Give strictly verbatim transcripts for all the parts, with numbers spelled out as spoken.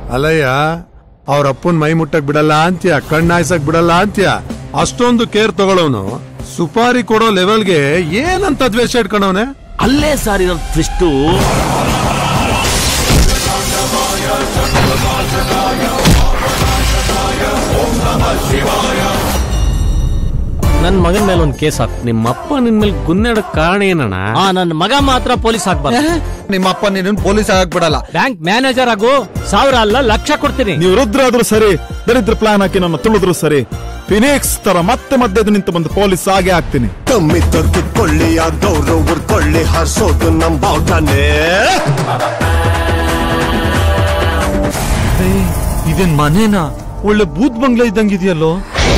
ಅಲ್ಲಯ್ಯ ಅವ್ರ ಅಪ್ಪನ್ ಮೈ ಮುಟ್ಟಕ್ ಬಿಡಲ್ಲ ಅಂತ್ಯ ಕಣ್ಣಾಯ್ಸಕ್ ಬಿಡಲ್ಲ ಅಂತ್ಯ ಅಷ್ಟೊಂದು ಕೇರ್ ತಗೊಳವನು ಸುಪಾರಿ ಕೊಡೋ ಲೆವೆಲ್ಗೆ ಏನಂತ ದ್ವೇಷ ಇಟ್ಕೊಂಡವನೆ ಅಲ್ಲೇ ಸಾರಿ ಟ್ವಿಸ್ಟು. ನನ್ ಮಗನ ಮೇಲೆ ಒಂದ್ ಕೇಸ್ ಹಾಕ್. ನಿಮ್ಮಪ್ಪ ನಿನ್ ಮೇಲೆ ಗುನ್ನೆಡಕ್ ಕಾರಣ ಏನಣ್ಣ? ಆ ನನ್ ಮಗ ಮಾತ್ರ ಪೊಲೀಸ್ ಆಗ್ಬಾರ್ದು. ನಿಮ್ಮಪ್ಪ ನೀನು ಪೊಲೀಸ್ ಆಗಕ್ ಬಿಡಲ್ಲ. ಬ್ಯಾಂಕ್ ಮ್ಯಾನೇಜರ್ ಆಗು, ಸಾವಿರ ಅಲ್ಲ ಲಕ್ಷ ಕೊಡ್ತೀನಿ. ನೀವು ರುದ್ರಾದ್ರೂ ಸರಿ, ದರಿದ್ರ ಪ್ಲಾನ್ ಹಾಕಿ ನನ್ನ ತುಳಿದ್ರು ಸರಿ, ಫಿನಿಕ್ಸ್ ತರ ಮತ್ತೆ ಮಧ್ಯದ ನಿಂತು ಬಂದು ಪೊಲೀಸ್ ಆಗಿ ಆಗ್ತೀನಿ. ಕಮ್ಮಿ ತೊರ್ಕೊಳ್ಳಿ ಆದವ್ರು ಉರ್ಕೊಳ್ಳಿ ಹರ್ಸೋದು ನಮ್ ಬಾವುಟನೇ. ಇದೇನ್ ಮನೇನಾ? ಒಳ್ಳೆ ಬೂತ್ ಬಂಗ್ಲೆ ಇದ್ದಂಗಿದೆಯಲ್ಲೋ.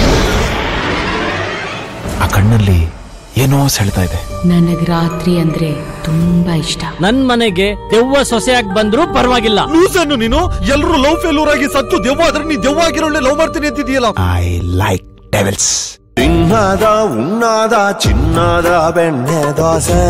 ಆ ಕಣ್ಣಲ್ಲಿ ಏನೋ ಸೆಳ್ತಾ ಇದೆ. ನನಗ್ ರಾತ್ರಿ ಅಂದ್ರೆ ತುಂಬಾ ಇಷ್ಟ. ನನ್ ಮನೆಗೆ ದೆವ್ವ ಸೊಸೆಯಾಗಿ ಬಂದ್ರು ಪರವಾಗಿಲ್ಲ. ಲೂಸನ್ನು ನೀನು. ಎಲ್ರು ಲವ್ ಫೇಲ್ಯೂರ್ ಆಗಿ ಸತ್ತು ದೆವ್ವ ಆದ್ರೆ ನೀ ದೆವ್ವ ಆಗಿರೋಳ್ಳೆ ಲವ್ ಮಾಡ್ತೀನಿ ಅಂತಿದೀಯಲ್ಲ. I like devils. ತಿನ್ನದ ಉಣ್ಣಾದ ಚಿನ್ನದ ಬೆಣ್ಣೆ ದೋಸೆ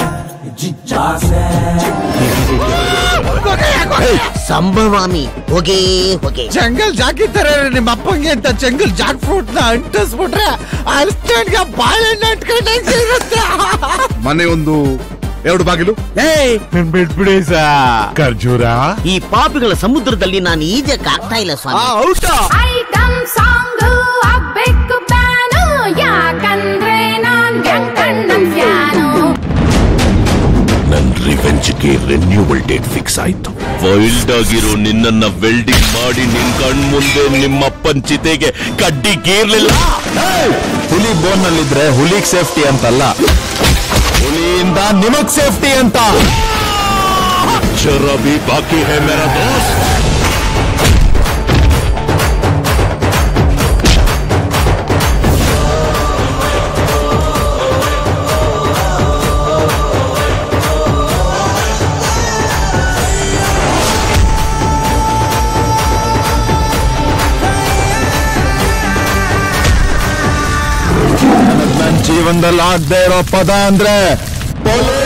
ಸಂಭವಾಮಿ ಹೋಗೇ ಹೋಗೆ. ಜಂಗಲ್ ಜಾಕ್ ಇರ್ತಾರೆ ನಿಮ್ಮ ಅಪ್ಪಂಗೆ ಅಂತ ಜಂಗಲ್ ಜಾಕ್ ಫ್ರೂಟ್ ನ ಅಂಟಿಸ್ಬಿಟ್ರೆ ಅರ್ಸ್ಟೇಡ್ಗೆ ಬಾಳೆಹಣ್ಣು ಅಂಟ್ಕೊಂಡಂಗಿರುತ್ತೆ. ಮನೆ ಒಂದು ಎರಡು ಬಾಗಿಲು ಬಿಟ್ಬಿಡಿ ಸಾ ಖರ್ಜೂರ. ಈ ಪಾಪಿಗಳ ಸಮುದ್ರದಲ್ಲಿ ನಾನು ಈಜಕ್ಕೆ ಆಗ್ತಾ ಇಲ್ಲ ಸ್ವಾಮಿ. ಐಟಂ ಸಾಂಗ್ ಆಗ್ಬೇಕು ಬ್ಯಾನು, ಯಾಕಂದ್ರೆ ನಾನ್ ಗಂಟಣ್ಣನ್ ಫ್ಯಾನು. ನನ್ ರಿವೆಂಜ್ಗೆ ರೆನ್ಯೂವಲ್ ಡೇಟ್ ಫಿಕ್ಸ್ ಆಯ್ತು. ವೈಲ್ಡ್ ಆಗಿರೋ ನಿನ್ನನ್ನ ವೆಲ್ಡಿಂಗ್ ಮಾಡಿ ನಿನ್ ಕಣ್ ಮುಂದೆ ನಿಮ್ಮಪ್ಪನ್ ಚಿತೆಗೆ ಕಡ್ಡಿ ಗೀರ್ಲಿಲ್ಲ. ಹುಲಿ ಬೋನ್ ನಲ್ಲಿದ್ರೆ ಹುಲಿಗ್ ಸೇಫ್ಟಿ ಅಂತಲ್ಲ, ಹುಲಿಯಿಂದ ನಿಮಗ್ ಸೇಫ್ಟಿ ಅಂತ. ಜರಾ ಭಿ ಬಾಕಿ ಹೈ ಮೇರಾ ದೋಸ್ತ್. ನನ್ ಜೀವನದಲ್ಲಿ ಆಗದೆ ಇರೋ ಪದ ಅಂದ್ರೆ ಪೊಲೀಸ್.